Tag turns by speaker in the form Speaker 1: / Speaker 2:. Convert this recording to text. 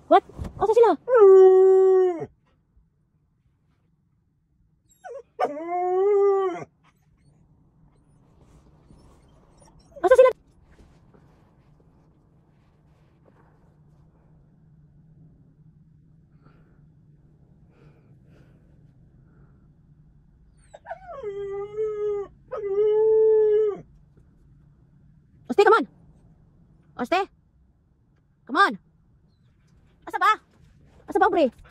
Speaker 1: What? Asa sila? Asa sila? Oste, come on. Oste. Come on. Asa ba? Asa ba, bre?